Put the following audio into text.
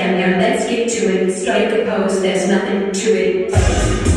stand there, let's get to it. Strike a pose, there's nothing to it.